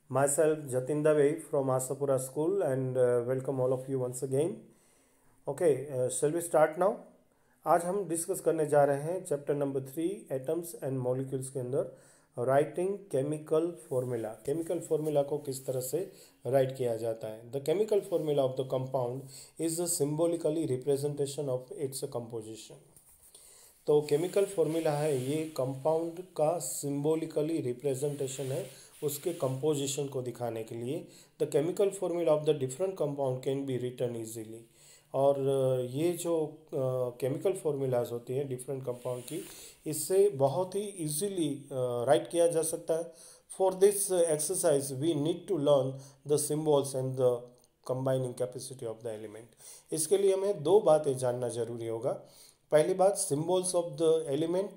Myself Jatin Dave from Asapura School and welcome all of you once again. Okay, shall we start now? आज हम discuss करने जा रहे हैं chapter number 3 atoms and molecules के अंदर writing chemical formula. Chemical formula को किस तरह से राइट किया जाता है। The chemical formula of the compound is the symbolically representation of its composition. तो केमिकल फॉर्मूला है ये कंपाउंड का सिम्बोलिकली रिप्रेजेंटेशन है उसके कंपोजिशन को दिखाने के लिए। The chemical formula of the different compound can be written easily. और ये जो केमिकल फॉर्मूलाज होती हैं डिफरेंट कंपाउंड की, इससे बहुत ही इजीली राइट किया जा सकता है। For this exercise we need to learn the symbols and the combining capacity of the element. इसके लिए हमें दो बातें जानना जरूरी होगा। पहली बात सिम्बॉल्स ऑफ द एलिमेंट,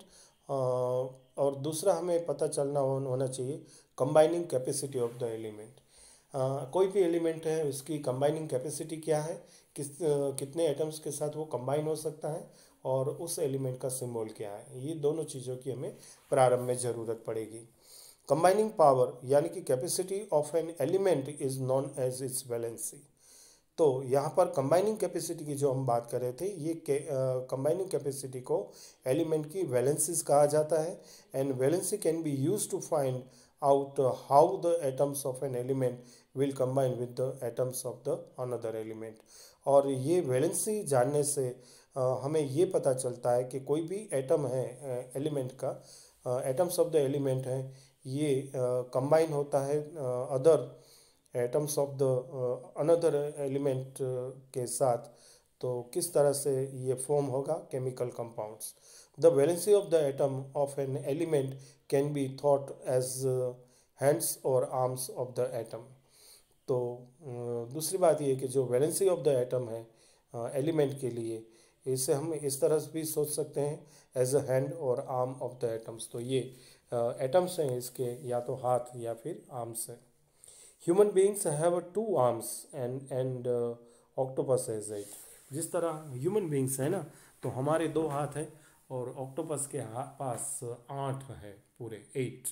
और दूसरा हमें पता चलना होना चाहिए combining capacity of the element. कोई भी एलिमेंट है उसकी कंबाइनिंग कैपेसिटी क्या है, कितने एटम्स के साथ वो कंबाइन हो सकता है, और उस एलिमेंट का सिंबल क्या है। ये दोनों चीज़ों की हमें प्रारंभ में ज़रूरत पड़ेगी। कंबाइनिंग पावर यानी कि capacity of an element is known as its valency. तो यहाँ पर कंबाइनिंग कैपेसिटी की जो हम बात कर रहे थे, ये कंबाइनिंग कैपेसिटी को एलिमेंट की वैलेंसीज कहा जाता है। And valency can be use to find out how the atoms of an element will combine with the atoms of the another element। और ये वैलेंसी जानने से हमें ये पता चलता है कि कोई भी एटम है एलिमेंट का, एटम्स ऑफ द एलिमेंट है, ये कंबाइन होता है other atoms of the another element के साथ, तो किस तरह से ये फॉर्म होगा chemical compounds. The valency of the atom of an element can be thought as hands और आर्म्स ऑफ द एटम। तो दूसरी बात ये कि जो वैलेंसी ऑफ द एटम है एलिमेंट के लिए, इसे हम इस तरह से भी सोच सकते हैं एज अ हैंड और आर्म ऑफ द एटम्स। तो ये एटम्स हैं इसके, या तो हाथ या फिर आर्म्स हैं। Human beings have two arms and octopus has eight. जिस तरह ह्यूमन बींग्स है ना, तो हमारे दो हाथ हैं और ऑक्टोपस के पास 8 है, पूरे 8।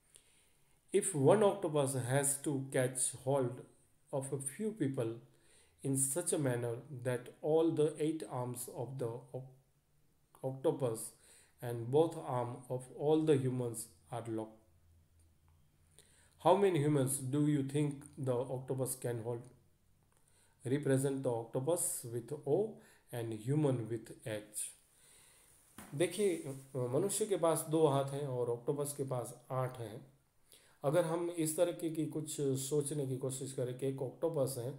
If one octopus has to catch hold of a few people in such a manner that all the 8 arms of the octopus and both arms of all the humans are locked. How many humans do you think the octopus can hold? Represent the octopus with O and human with H। देखिए, मनुष्य के पास 2 हाथ हैं और octopus के पास 8 हैं। अगर हम इस तरह की कुछ सोचने की कोशिश करें कि एक ऑक्टोपस है,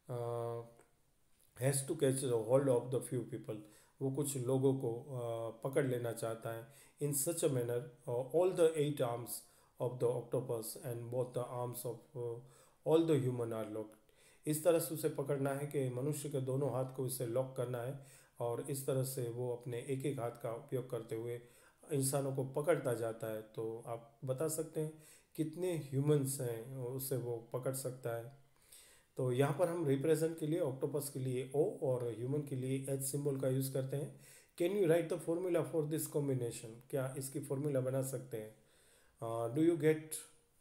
has to catch the hold of the few people, वो कुछ लोगों को पकड़ लेना चाहता है। In such a manner all the 8 arms of the octopus and both the arms of all the human are locked. इस तरह से उसे पकड़ना है कि मनुष्य के दोनों हाथ को इसे लॉक करना है, और इस तरह से वो अपने एक एक हाथ का उपयोग करते हुए इंसानों को पकड़ता जाता है। तो आप बता सकते हैं कितने ह्यूमंस हैं उसे वो पकड़ सकता है। तो यहाँ पर हम रिप्रेजेंट के लिए ऑक्टोपस के लिए ओ और ह्यूमन के लिए एच सिंबल का यूज़ करते हैं। Can you write the formula for this combination? क्या इसकी फॉर्मूला बना सकते हैं? Do you get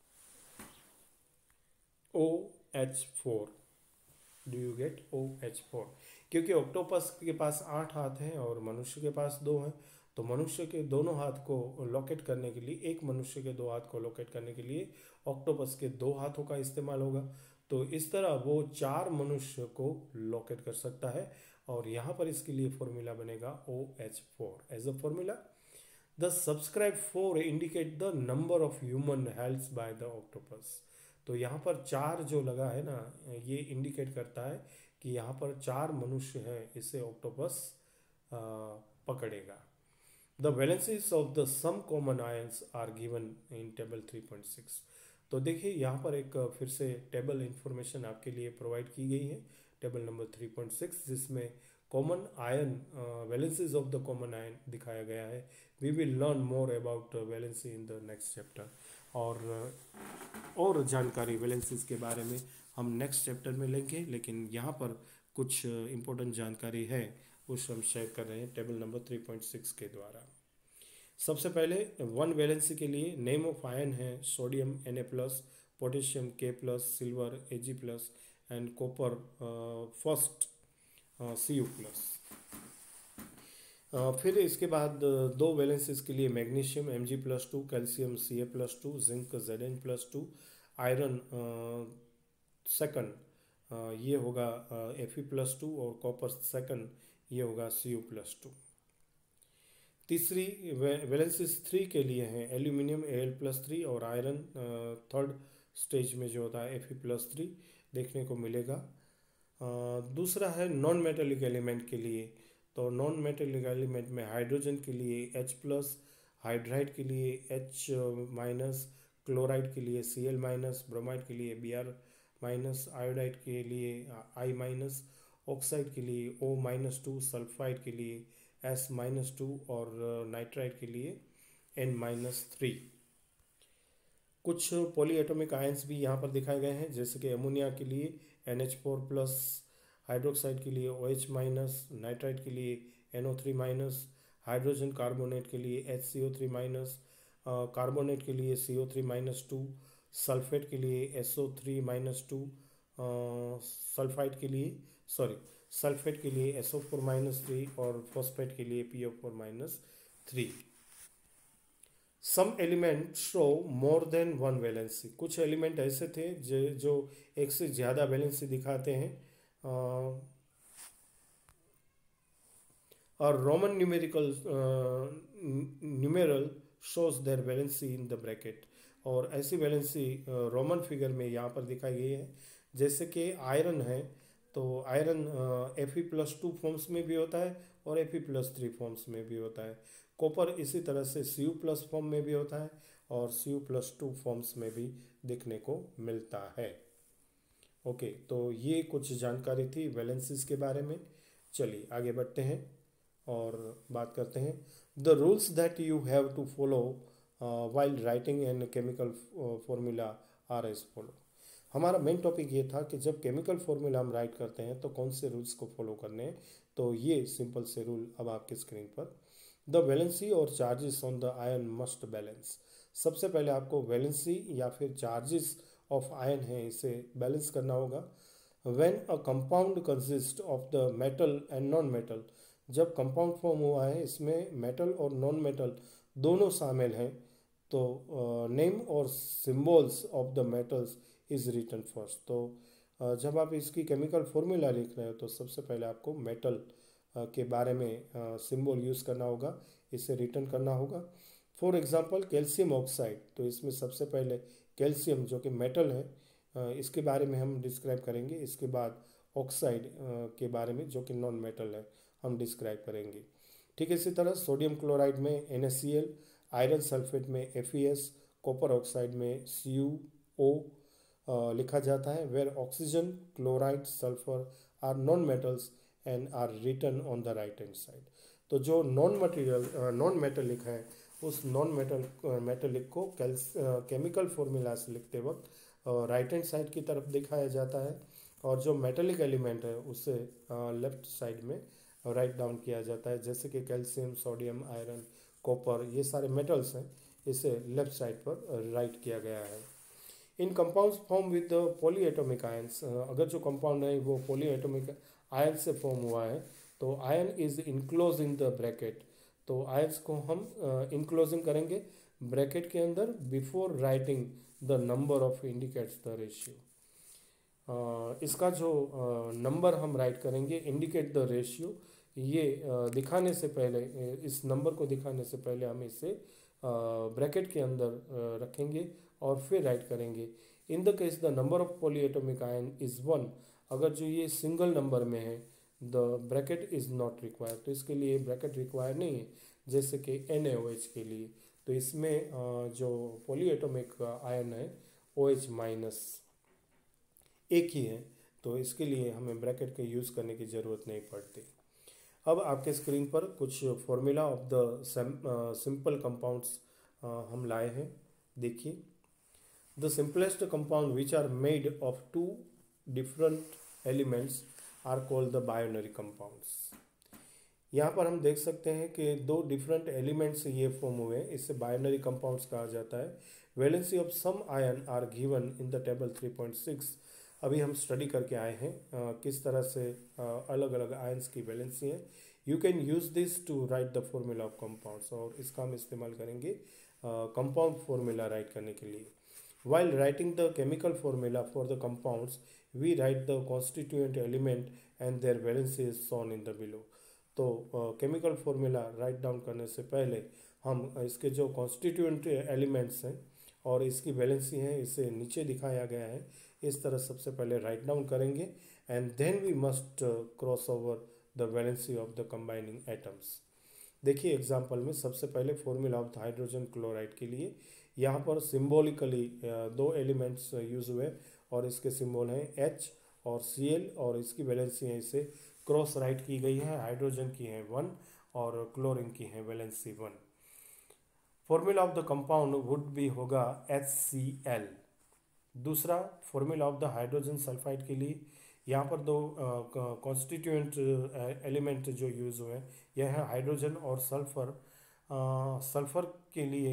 OH4? Do you get OH4? क्योंकि ऑक्टोपस के पास 8 हाथ हैं और मनुष्य के पास 2 हैं, तो मनुष्य के दोनों हाथ को लोकेट करने के लिए, एक मनुष्य के 2 हाथ को लोकेट करने के लिए ऑक्टोपस के 2 हाथों का इस्तेमाल होगा। तो इस तरह वो 4 मनुष्य को लोकेट कर सकता है, और यहाँ पर इसके लिए फॉर्मूला बनेगा OH4 as a formula. The subscribe 4 indicate the number of human helds by the octopus. तो यहाँ पर 4 जो लगा है ना, ये इंडिकेट करता है कि यहाँ पर 4 मनुष्य हैं, इसे ऑक्टोपस पकड़ेगा। The valencies of the some common ions are given in table 3.6। तो देखिए यहाँ पर एक फिर से टेबल इंफॉर्मेशन आपके लिए प्रोवाइड की गई है, टेबल नंबर 3.6, जिसमें common ion valencies of the common ion दिखाया गया है। We will learn more about valency in the next chapter. और जानकारी वैलेंसीज के बारे में हम नेक्स्ट चैप्टर में लेंगे, लेकिन यहाँ पर कुछ इम्पोर्टेंट जानकारी है उस हम शेयर कर रहे हैं टेबल नंबर 3.6 के द्वारा। सबसे पहले 1 वैलेंसी के लिए नेम ऑफ आयन है sodium Na+, potassium K plus, silver Ag plus and copper first Cu plus। फिर इसके बाद दो वैलेंसीज के लिए magnesium Mg+2, calcium Ca+2, zinc Zn+2, iron second ये होगा Fe+2 और कॉपर सेकंड ये होगा Cu+2। तीसरी वैलेंसीज 3 के लिए हैं एल्यूमिनियम Al+3 और आयरन थर्ड स्टेज में जो होता है Fe+3 देखने को मिलेगा। दूसरा है नॉन मेटेलिक एलिमेंट के लिए, तो नॉन मेटेलिक एलिमेंट में हाइड्रोजन के लिए H+, हाइड्राइड के लिए H-, क्लोराइड के लिए Cl-, ब्रोमाइड के लिए Br-, आयोडाइड के लिए I-, ऑक्साइड के लिए O-2, सल्फाइड के लिए S-2 और नाइट्राइड के लिए N-3। कुछ पॉलीएटॉमिक आयंस भी यहाँ पर दिखाए गए हैं, जैसे कि अमोनिया के लिए NH4+, हाइड्रोक्साइड के लिए OH-, नाइट्राइड के लिए NO3-, हाइड्रोजन कार्बोनेट के लिए HCO3-, कार्बोनेट के लिए CO3-2, सल्फेट के लिए SO3-2, सल्फेट के लिए SO4-3 और फॉस्फेट के लिए PO4-3। Some element show more than one valency, कुछ एलिमेंट ऐसे थे जो एक से ज़्यादा वैलेंसी दिखाते हैं। और Roman numeral shows their valency in the bracket, और ऐसी वैलेंसी रोमन फिगर में यहाँ पर दिखाई गई है। जैसे कि आयरन है तो आयरन Fe+2 फॉर्म्स में भी होता है और Fe+3 फॉर्म्स में भी होता है। कॉपर इसी तरह से Cu+ फॉर्म में भी होता है और Cu+2 फॉर्म्स में भी देखने को मिलता है। ओके, तो ये कुछ जानकारी थी वैलेंसीज के बारे में। चलिए आगे बढ़ते हैं और बात करते हैं the rules that you have to follow while writing an chemical formula are as follow. हमारा मेन टॉपिक ये था कि जब केमिकल फॉर्मूला हम राइट करते हैं तो कौन से रूल्स को फॉलो करने हैं। तो ये सिंपल से रूल अब आपके स्क्रीन पर। द वैलेंसी और charges on the ion must balance. सबसे पहले आपको वैलेंसी या फिर चार्जेस ऑफ आयन है इसे बैलेंस करना होगा। When a compound consist of the metal and non metal, जब कंपाउंड फॉर्म हुआ है इसमें मेटल और नॉन मेटल दोनों शामिल हैं, तो नेम और symbols of the metals is written first. तो जब आप इसकी केमिकल फॉर्मूला लिख रहे हो तो सबसे पहले आपको मेटल के बारे में सिंबल यूज़ करना होगा, इसे रिटर्न करना होगा। फॉर एग्जांपल कैल्शियम ऑक्साइड, तो इसमें सबसे पहले कैल्शियम जो कि मेटल है इसके बारे में हम डिस्क्राइब करेंगे। इसके बाद ऑक्साइड के बारे में जो कि नॉन मेटल है हम डिस्क्राइब करेंगे। ठीक है, इसी तरह सोडियम क्लोराइड में NaCl, आयरन सल्फेट में FeS, कॉपर ऑक्साइड में CuO लिखा जाता है। Where oxygen, chloride, sulphur are non metals and are written on the right hand side. तो जो नॉन मेटेलिक है उस नॉन मेटेलिक को केमिकल फॉर्मूला से लिखते वक्त राइट हैंड साइड की तरफ दिखाया जाता है, और जो मेटेलिक एलिमेंट है उसे लेफ्ट साइड में राइट डाउन किया जाता है। जैसे कि कैल्शियम, सोडियम, आयरन, कॉपर ये सारे मेटल्स हैं, इसे लेफ्ट साइड पर राइट किया गया है। In compounds form with polyatomic ions, अगर जो कंपाउंड है वो पॉलीएटॉमिक आयन से फॉर्म हुआ है तो ion is enclose in the bracket. तो आयंस को हम इनक्लोजिंग करेंगे ब्रैकेट के अंदर before writing the number of indicates the ratio. इसका जो नंबर हम राइट करेंगे इंडिकेट द रेशियो, ये दिखाने से पहले, इस नंबर को दिखाने से पहले हम इसे ब्रैकेट के अंदर रखेंगे और फिर राइट करेंगे। In the case the number of polyatomic ion is 1, अगर जो ये सिंगल नंबर में है the bracket is not required, तो इसके लिए ब्रैकेट रिक्वायर नहीं है। जैसे कि NaOH के लिए, तो इसमें जो पॉलीएटॉमिक आयन है OH- एक ही है, तो इसके लिए हमें ब्रैकेट के यूज़ करने की ज़रूरत नहीं पड़ती। अब आपके स्क्रीन पर कुछ formula of the simple compounds हम लाए हैं, देखिए। The simplest compound which are made of 2 different elements are called the binary compounds. यहाँ पर हम देख सकते हैं कि दो डिफरेंट एलिमेंट्स ये फॉर्म हुए हैं, इससे बाइनरी कंपाउंड्स कहा जाता है। Valency of some ion are given in the table 3.6। अभी हम स्टडी करके आए हैं किस तरह से अलग अलग आयन्स की वैलेंसी है। You can use this to write the formula of compounds, और इसका हम इस्तेमाल करेंगे कंपाउंड फॉर्मूला राइट करने के लिए। While writing the chemical formula for the compounds, we write the constituent element and their valency is shown in the below. तो chemical formula write down करने से पहले हम इसके जो कॉन्स्टिट्यूएंट एलिमेंट्स हैं और इसकी वैलेंसी है इसे नीचे दिखाया गया है। इस तरह सबसे पहले राइट डाउन करेंगे and then we must cross over the valency of the combining atoms. देखिए एग्जांपल में सबसे पहले फॉर्मूला ऑफ हाइड्रोजन क्लोराइड के लिए यहाँ पर सिंबॉलिकली दो एलिमेंट्स यूज हुए और इसके सिंबल हैं H और Cl, और इसकी वैलेंसी है इसे क्रॉस राइट की गई है। हाइड्रोजन की है 1 और क्लोरीन की है valency 1। Formula of the compound would be होगा HCl। दूसरा formula of the hydrogen sulphide के लिए यहाँ पर दो कॉन्स्टिट्यूएंट एलिमेंट जो यूज़ हुए हैं यह है हाइड्रोजन और सल्फर। सल्फर के लिए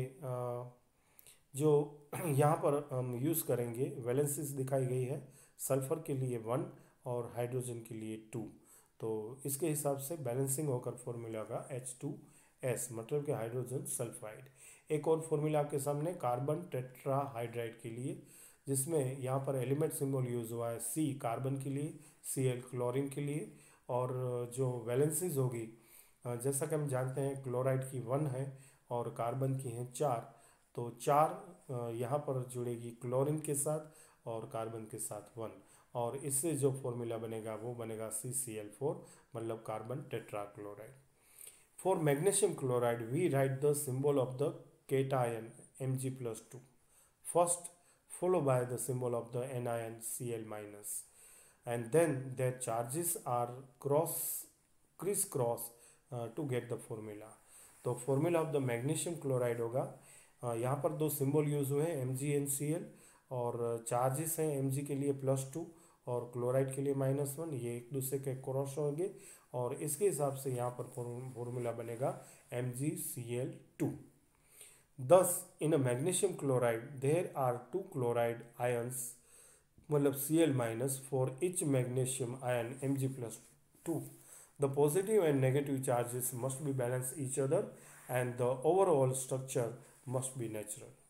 जो यहाँ पर हम यूज़ करेंगे वैलेंसीज दिखाई गई है, सल्फर के लिए 1 और हाइड्रोजन के लिए 2। तो इसके हिसाब से बैलेंसिंग होकर फॉर्मूला का H2S, मतलब कि हाइड्रोजन सल्फाइड। एक और फॉर्मूला आपके सामने कार्बन टेट्राहाइड्राइड के लिए, जिसमें यहाँ पर एलिमेंट सिंबल यूज़ हुआ है C कार्बन के लिए, Cl क्लोरीन के लिए, और जो वैलेंसीज होगी जैसा कि हम जानते हैं क्लोराइड की 1 है और कार्बन की हैं 4, तो 4 यहाँ पर जुड़ेगी क्लोरीन के साथ और कार्बन के साथ 1, और इससे जो फॉर्मूला बनेगा वो बनेगा CCl4, मतलब carbon tetrachloride. For magnesium chloride we write the symbol of the cation Mg+2 first, followed by the symbol of the anion Cl-, and then their charges are crisscross to get the formula। तो formula of the magnesium chloride होगा, यहाँ पर दो symbol use हुए हैं Mg and Cl, और charges हैं Mg के लिए +2 और क्लोराइड के लिए -1, ये एक दूसरे के क्रॉस होंगे और इसके हिसाब से यहाँ पर फॉर्मूला बनेगा MgCl2। Thus in a magnesium chloride there are 2 chloride ions, मतलब Cl- for each magnesium ion Mg+2. The positive and negative charges must be balance each other and the overall structure must be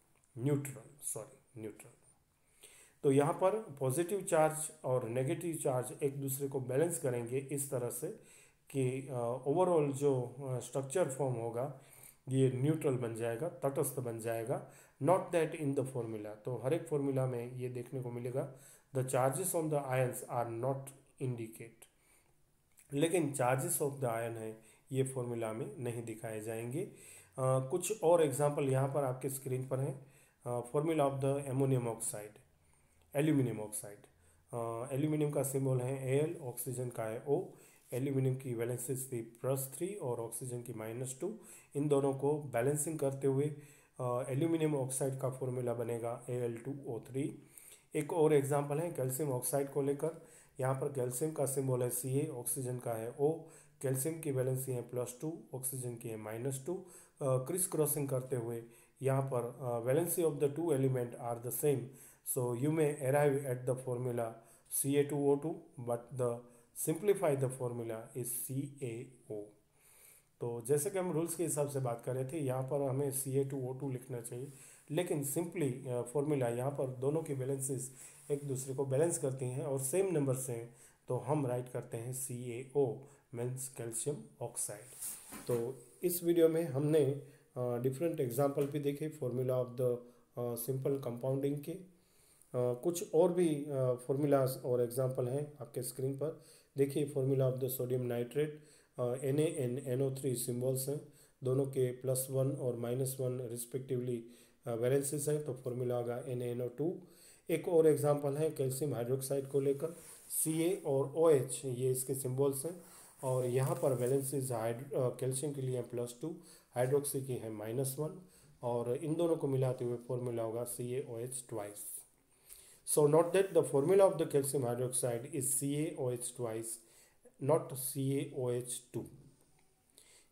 neutral। तो यहाँ पर positive charge और negative charge एक दूसरे को balance करेंगे इस तरह से कि ओवरऑल जो स्ट्रक्चर फॉर्म होगा ये न्यूट्रल बन जाएगा, तटस्थ बन जाएगा। Not that in the formula, तो हर एक फॉर्मूला में ये देखने को मिलेगा the charges on the ions are not indicate, लेकिन चार्जेस ऑफ द आयन है ये फॉर्मूला में नहीं दिखाए जाएंगे। कुछ और एग्जांपल यहाँ पर आपके स्क्रीन पर हैं। Formula of the ammonium oxide, aluminium oxide, aluminium का सिंबल है Al, ऑक्सीजन का है O, एल्यूमिनियम की वैलेंसी थी +3 और ऑक्सीजन की -2। इन दोनों को बैलेंसिंग करते हुए एल्यूमिनियम ऑक्साइड का फॉर्मूला बनेगा Al2O3। एक और एग्जांपल है कैल्शियम ऑक्साइड को लेकर, यहाँ पर कैल्शियम का सिंबल है Ca, ऑक्सीजन का है O, कैल्शियम की वैलेंसी है +2, ऑक्सीजन की है -2। क्रिस क्रॉसिंग करते हुए यहाँ पर valency of the two element are the same, so you may arrive at the formula Ca2O2 but the simplify the formula is CaO। तो जैसे कि हम रूल्स के हिसाब से बात कर रहे थे, यहाँ पर हमें Ca2O2 लिखना चाहिए, लेकिन सिंपली फॉर्मूला यहाँ पर दोनों की बैलेंसेस एक दूसरे को बैलेंस करती हैं और सेम नंबर से हैं, तो हम राइट करते हैं CaO मीन्स कैल्शियम ऑक्साइड। तो इस वीडियो में हमने डिफरेंट एग्जाम्पल भी देखे formula of the simple compounding के। कुछ और भी फॉर्मूलाज और एग्जांपल हैं आपके स्क्रीन पर। देखिए formula of the sodium nitrate, NaNO3 symbols हैं, दोनों के +1 और -1 रिस्पेक्टिवली वैलेंसेस हैं, तो फॉर्मूला होगा NaNO2। एक और एग्जांपल है कैल्शियम हाइड्रोक्साइड को लेकर, Ca और OH ये इसके सिंबल्स हैं, और यहाँ पर वैलेंसेस कैल्शियम के लिए +2, हाइड्रोक्सी की है -1, और इन दोनों को मिलाते हुए फॉर्मूला होगा CaOH twice। So note that the formula of the calcium hydroxide is CaOH twice, not CaOH2।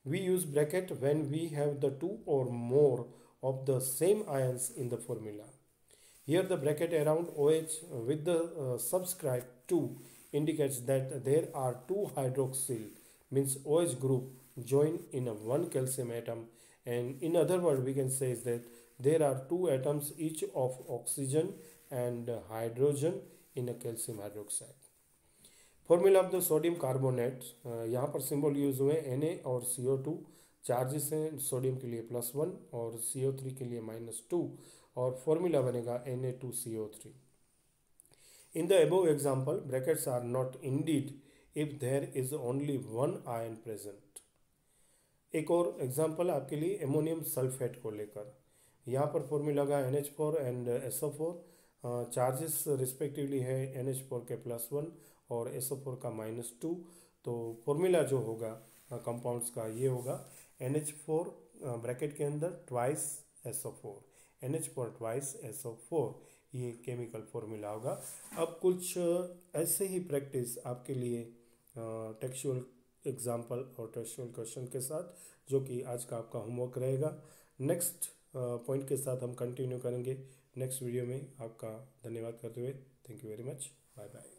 We use bracket when we have the two or more of the same ions in the formula. Here the bracket around OH with the subscript 2 indicates that there are two hydroxyl means OH group join in a one calcium atom, and in other words we can say is that there are two atoms each of oxygen and hydrogen in a calcium hydroxide. Formula of the sodium carbonate, यहाँ पर symbol use हुए Na और CO2, charges हैं sodium के लिए +1 और CO3 के लिए -2, और फॉर्मूला बनेगा Na2CO3. In the above example, brackets are not indeed if there is only one ion present. एक और एग्जांपल आपके लिए एमोनियम सल्फेट को लेकर, यहाँ पर फॉर्मूला लगा NH4 and SO4, charges respectively है NH4 के +1 और SO4 का -2. तो फॉर्मूला जो होगा कंपाउंड्स का ये होगा NH4 ब्रैकेट के अंदर twice SO4, NH4 twice SO4, ये केमिकल फॉर्मूला होगा. अब कुछ ऐसे ही प्रैक्टिस आपके लिए टेक्सचुअल एग्जाम्पल और टेक्सचुअल क्वेश्चन के साथ, जो कि आज का आपका होमवर्क रहेगा. नेक्स्ट पॉइंट के साथ हम कंटिन्यू करेंगे नेक्स्ट वीडियो में. आपका धन्यवाद करते हुए thank you very much. Bye bye.